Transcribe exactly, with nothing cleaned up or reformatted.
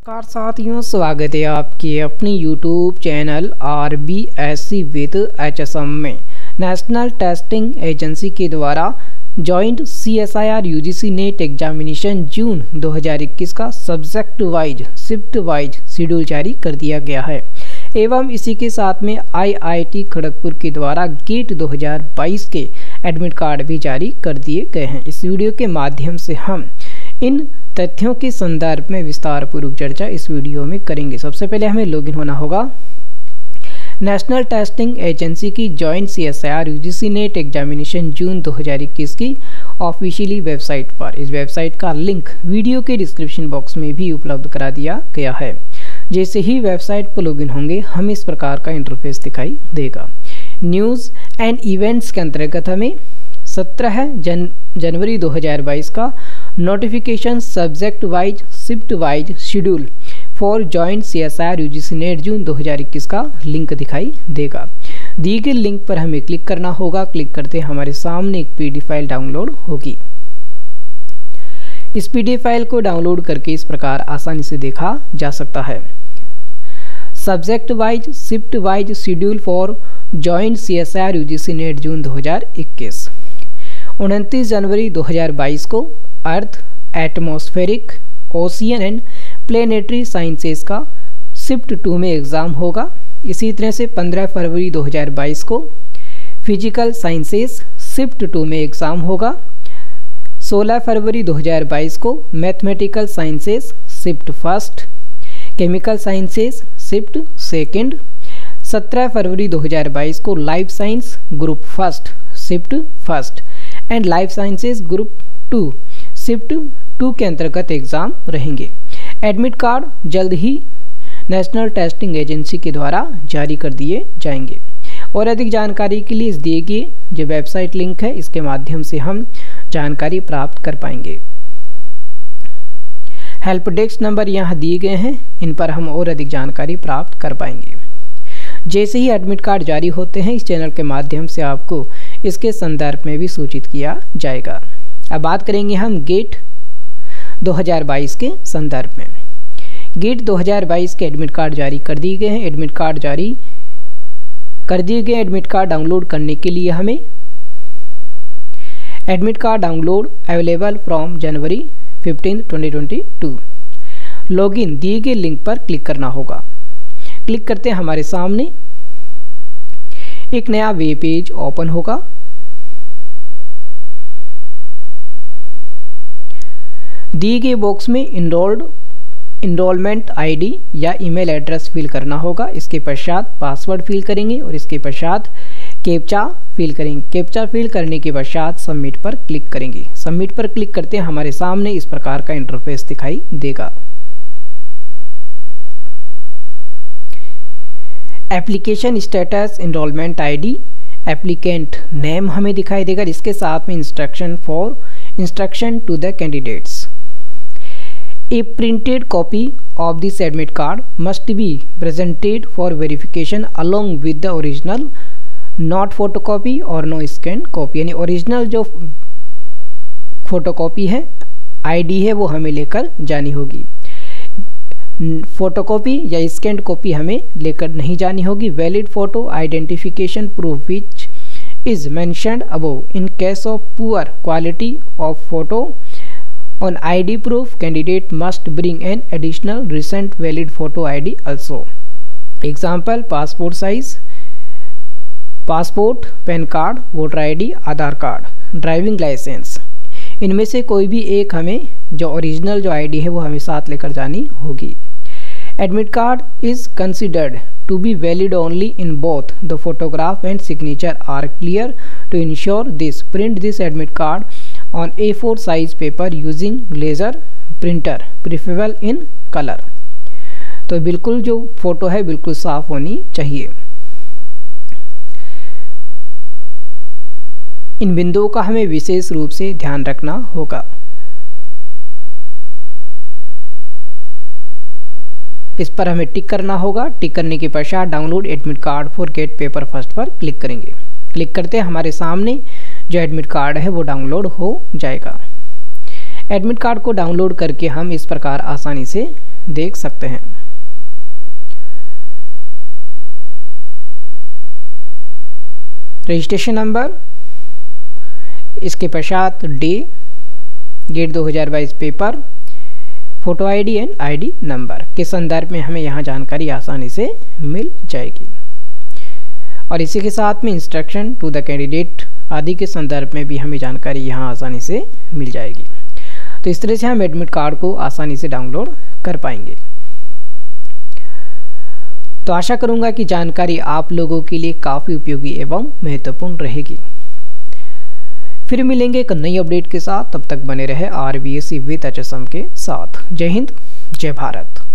नमस्कार साथियों, स्वागत है आपके अपने YouTube channel R B S C with H S M में। नेशनल टेस्टिंग एजेंसी के द्वारा joint C S I R U G C NET examination June दो हज़ार इक्कीस का subject wise shift wise schedule जारी कर दिया गया है एवं इसी के साथ में आई आई टी खड़गपुर के द्वारा गेट दो हज़ार बाईस के एडमिट कार्ड भी जारी कर दिए गए हैं। इस वीडियो के माध्यम से हम इन तथ्यों के संदर्भ में विस्तार पूर्वक चर्चा इस वीडियो में करेंगे। सबसे पहले हमें लॉगिन होना होगा नेशनल टेस्टिंग एजेंसी की joint C S I R U G C NET examination June दो हज़ार इक्कीस की ऑफिशियली वेबसाइट पर। इस वेबसाइट का लिंक वीडियो के डिस्क्रिप्शन बॉक्स में भी उपलब्ध करा दिया गया है। जैसे ही वेबसाइट पर लॉगिन होंगे हमें इस प्रकार का इंटरफेस दिखाई देगा। न्यूज़ एंड इवेंट्स के अंतर्गत हमें सत्रह जन जनवरी दो हज़ार बाईस का notification subject wise shift wise schedule for joint C S I R U G C NET June दो हज़ार इक्कीस का लिंक दिखाई देगा। दिए गए लिंक पर हमें क्लिक करना होगा। क्लिक करते हमारे सामने एक P D F file download होगी। इस पी डी एफ फाइल को डाउनलोड करके इस प्रकार आसानी से देखा जा सकता है। Subject wise shift wise schedule for joint C S I R U G C NET June दो हज़ार इक्कीस। उनतीस जनवरी दो हज़ार बाईस को earth, atmospheric, ocean and planetary sciences का शिफ्ट टू में एग्ज़ाम होगा। इसी तरह से पंद्रह फरवरी दो हज़ार बाईस को फिजिकल साइंसेस शिफ्ट टू में एग्ज़ाम होगा। सोलह फरवरी दो हज़ार बाईस को mathematical sciences shift first, chemical sciences shift second. सत्रह फरवरी दो हज़ार बाईस को life science group first shift first and life sciences group two shift two के अंतर्गत एग्ज़ाम रहेंगे। एडमिट कार्ड जल्द ही नेशनल टेस्टिंग एजेंसी के द्वारा जारी कर दिए जाएंगे। और अधिक जानकारी के लिए इस दिए गए जो वेबसाइट लिंक है इसके माध्यम से हम जानकारी प्राप्त कर पाएंगे। हेल्प डेस्क नंबर यहाँ दिए गए हैं, इन पर हम और अधिक जानकारी प्राप्त कर पाएंगे। जैसे ही एडमिट कार्ड जारी होते हैं इस चैनल के माध्यम से आपको इसके संदर्भ में भी सूचित किया जाएगा। अब बात करेंगे हम गेट दो हज़ार बाईस के संदर्भ में। गेट दो हज़ार बाईस के एडमिट कार्ड जारी कर दिए गए हैं। एडमिट कार्ड जारी कर दिए गए एडमिट कार्ड डाउनलोड करने के लिए हमें admit card download available from January fifteen twenty twenty two login दिए गए लिंक पर क्लिक करना होगा। क्लिक करते हमारे सामने एक नया वेब पेज ओपन होगा। दिए गए बॉक्स में इनरोल्ड इनरोलमेंट आईडी या ईमेल एड्रेस फिल करना होगा। इसके पश्चात पासवर्ड फिल करेंगे और इसके पश्चात कैप्चा फिल करेंगे। कैप्चा फिल करने के पश्चात सबमिट पर क्लिक करेंगे। सबमिट पर क्लिक करते हमारे सामने इस प्रकार का इंटरफेस दिखाई देगा। Application status, enrolment ID, applicant name हमें दिखाई देगा। इसके साथ में instruction for instruction to the candidates. A printed copy of this admit card must be presented for verification along with the original, not photocopy or no scanned copy। यानी original जो photocopy है ID है वो हमें लेकर जानी होगी। Photocopy या स्कैंड कॉपी हमें लेकर नहीं जानी होगी। Valid photo identification proof which is mentioned above in case of poor quality of photo on I D proof candidate must bring an additional recent valid photo I D also। Example passport size, passport, pan card, voter ID, Aadhaar card, driving licence. इनमें से कोई भी एक हमें जो original जो ID है वो हमें साथ लेकर जानी होगी। Admit card is considered to be valid only in both the photograph and signature are clear। To ensure this, print this admit card on A four size paper using laser printer, preferable in color। तो बिल्कुल जो photo है बिल्कुल साफ होनी चाहिए। इन बिंदुओं का हमें विशेष रूप से ध्यान रखना होगा। इस पर हमें टिक करना होगा। टिक करने के पश्चात download admit card for GATE paper first पर क्लिक करेंगे। क्लिक करते हमारे सामने जो एडमिट कार्ड है वो डाउनलोड हो जाएगा। एडमिट कार्ड को डाउनलोड करके हम इस प्रकार आसानी से देख सकते हैं। रजिस्ट्रेशन नंबर, इसके पश्चात डे, गेट दो हज़ार बाईस paper, photo ID and ID number के संदर्भ में हमें यहाँ जानकारी आसानी से मिल जाएगी। और इसी के साथ में इंस्ट्रक्शन टू द कैंडिडेट आदि के संदर्भ में भी हमें जानकारी यहाँ आसानी से मिल जाएगी। तो इस तरह से हम एडमिट कार्ड को आसानी से डाउनलोड कर पाएंगे। तो आशा करूँगा कि जानकारी आप लोगों के लिए काफ़ी उपयोगी एवं महत्वपूर्ण रहेगी। फिर मिलेंगे एक नई अपडेट के साथ, तब तक बने रहे R B S C with H S M के साथ। जय हिंद, जय भारत।